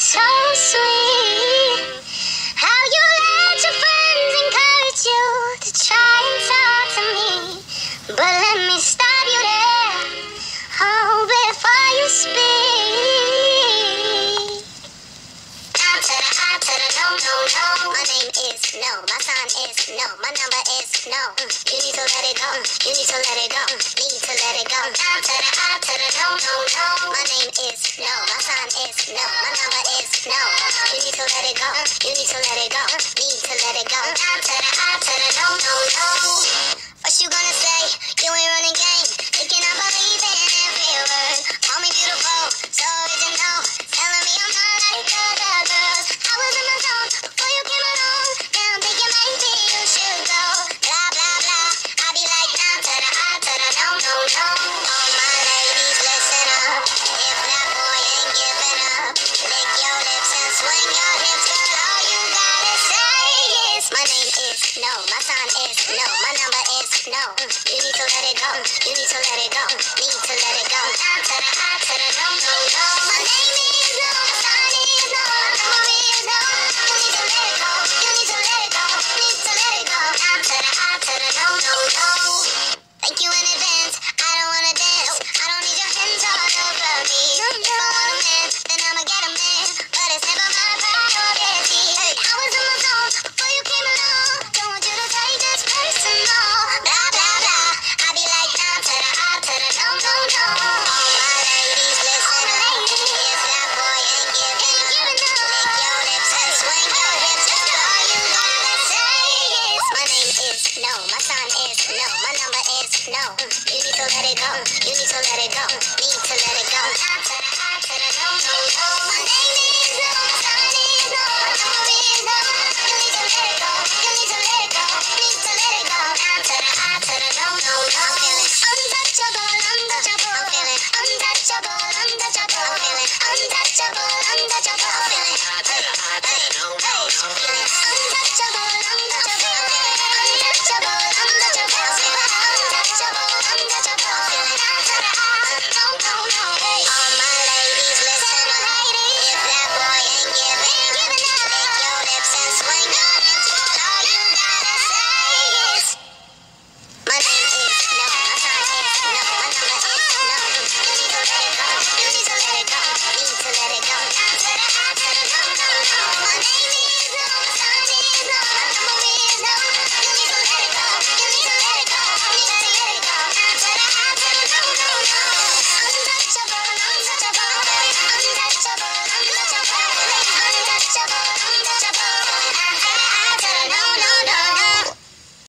so sweet. How you let your friends encourage you to try and talk to me. But let me stop you there, oh, before you speak. Down to the I to the no, no, no. My name is no, my sign is no, my number is no. You need to let it go, you need to let it go, need to let it go. Down to the I to the no, no, no. My name is no, my sign is no, my number is no. You need to let it go, you need to let it go, need to let it go. Down to the I to the no, no, no. What you gonna say? You ain't running game. You cannot believe in every word. Call me beautiful, so original. Telling me I'm not like other girls. I was in my zone before you came along. Now I'm thinking maybe you should go. Blah, blah, blah. I be like down to the I to the no, no, no. All my ladies, listen up. If that boy ain't giving up, lick your lips and swing your hips. Girl, all you gotta say is my name is no, my sign is no, my number is no. You need to let it go, you need to let it go, need to let it go. Down to the I to the no, no, no. My name is no, my sign is no, my number is no. You need to let it go, you need to let it go, need to let it go. Down to the I to the no, no, no. Thank you in advance, I don't wanna dance. I don't need your hands all over me. If I want a man, then I'ma get a man. But it's never my priority. Hey, I was in my zone before you came along. Don't want you to take this personal. Blah, blah, blah. I be like down to the I to the no, no, no. All my ladies, listen up. If that boy ain't giving up, lick your lips and swing your hips. Girl, all you gotta say is my name is no, my sign is no, my number is no. You need to let it go, you need to let it go, need to let it go. Down to the I to the no, no, no.